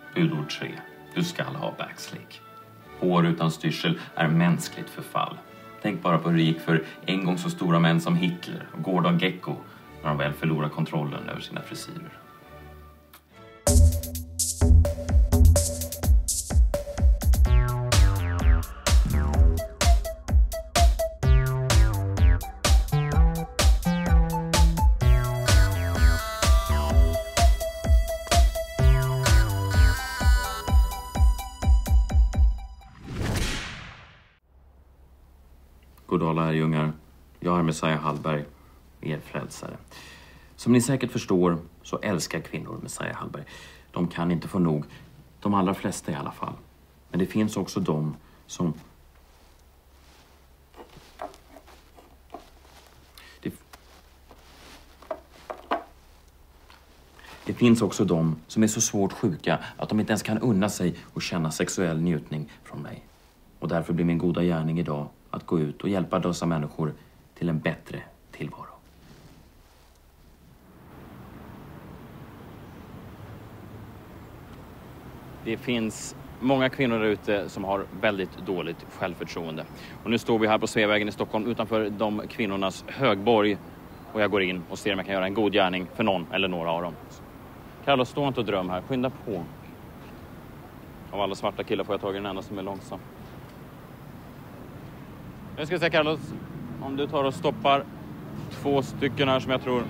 Budord 3. Du ska ha backslick. Hår utan styrsel är mänskligt förfall. Tänk bara på hur det gick för en gång så stora män som Hitler och Gordon Gekko när de väl förlorar kontrollen över sina frisyrer. God dag lärjungar, jag är Messiah Hallberg, er frälsare. Som ni säkert förstår så älskar kvinnor Messiah Hallberg. De kan inte få nog, de allra flesta i alla fall. Men det finns också de som... Det finns också de som är så svårt sjuka att de inte ens kan unna sig och känna sexuell njutning från mig. Och därför blir min goda gärning idag att gå ut och hjälpa dessa människor till en bättre tillvaro. Det finns många kvinnor där ute som har väldigt dåligt självförtroende. Och nu står vi här på Sveavägen i Stockholm utanför de kvinnornas högborg. Och jag går in och ser om jag kan göra en god gärning för någon eller några av dem. Carlos, stå inte och dröm här. Skynda på. Av alla svarta killar får jag tag i den enda som är långsam. Nu ska vi se, Carlos, om du tar och stoppar 2 stycken här som jag tror.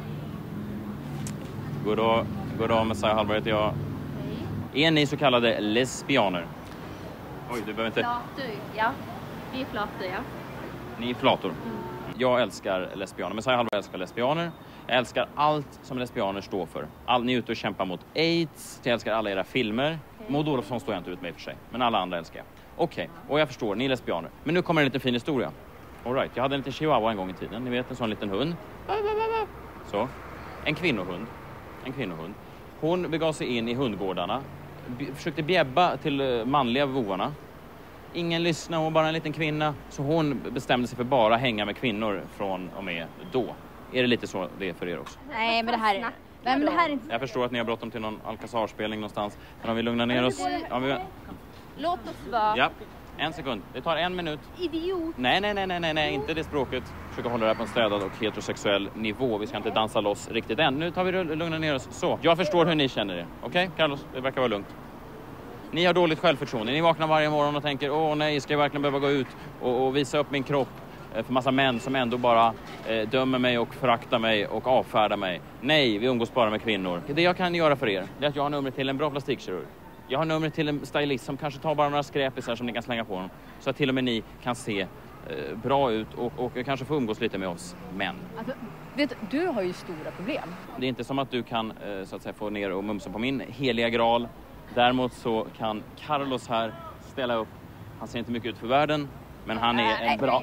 God dag, Messiah Hallberg heter jag. Hej. Är ni så kallade lesbianer? Oj, du behöver inte... Flator, ja. Vi är flator, ja. Ni är flator. Jag älskar lesbianer. Messiah Hallberg älskar lesbianer. Jag älskar allt som lesbianer står för. Ni är ute och kämpar mot AIDS. Jag älskar alla era filmer. Okay. Maud Olofsson står jag inte ut med i för sig. Men alla andra älskar jag. Okej, och jag förstår, ni är lesbianer. Men nu kommer en liten fin historia. All right, jag hade en liten chihuahua en gång i tiden. Ni vet, en sån liten hund. Så, en kvinnohund. Hon begav sig in i hundgårdarna. Försökte bjäbba till manliga voarna. Ingen lyssnade, hon var bara en liten kvinna. Så hon bestämde sig för bara hänga med kvinnor från och med då. Är det lite så det är för er också? Nej, men det här är... Men det här är inte... Jag förstår att ni har bråttom till någon Alcazar-spelning någonstans. Men om vi lugnar ner oss... Låt oss vara... Ja, en sekund. Det tar 1 minut. Idiot. Nej, inte det språket. Försöka hålla det här på en städad och heterosexuell nivå. Vi ska inte dansa loss riktigt än. Nu tar vi lugna ner oss. Så, jag förstår hur ni känner er. Okej, Carlos, det verkar vara lugnt. Ni har dåligt självförtroende. Ni vaknar varje morgon och tänker, åh nej, ska jag verkligen behöva gå ut och visa upp min kropp för massa män som ändå bara dömer mig och föraktar mig och avfärdar mig. Nej, vi umgås bara med kvinnor. Det jag kan göra för er är att jag har numret till en bra plastikkirurg. Jag har numret till en stylist som kanske tar bara några skräpisar som ni kan slänga på honom. Så att till och med ni kan se bra ut och kanske få umgås lite med oss män. Alltså, du har ju stora problem. Det är inte som att du kan så att säga, få ner och mumsa på min heliga graal. Däremot så kan Carlos här ställa upp. Han ser inte mycket ut för världen, men han är en bra...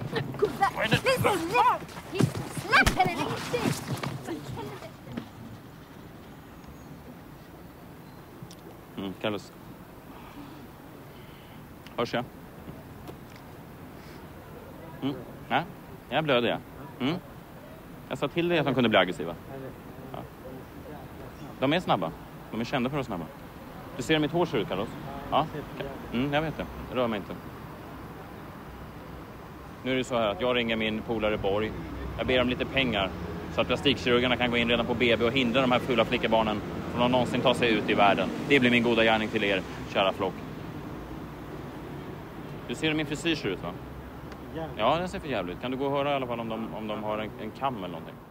Släpp henne lite! Carlos. Hörs jag? Nej, jag blöder jag. Jag sa till dig att de kunde bli aggressiva. Ja. De är snabba. De är kända för att vara snabba. Du ser mitt hår ser ut, Carlos? Ja. Jag vet det. Rör mig inte. Nu är det så här att jag ringer min polare Borg. Jag ber om lite pengar så att plastikkirurgerna kan gå in redan på BB och hindra de här fula flickebarnen från att någonsin ta sig ut i världen. Det blir min goda gärning till er, kära flock. Du ser hur min frisyr ser ut, va? Ja, den ser för jävligt. Kan du gå och höra i alla fall om de har en kam eller någonting?